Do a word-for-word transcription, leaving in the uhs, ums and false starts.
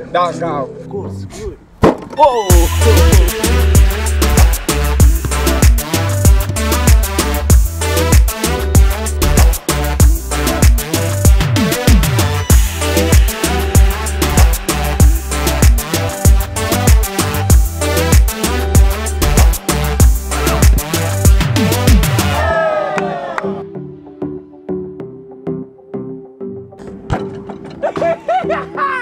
Da, da, of course, good. Oh! Ha ha ha!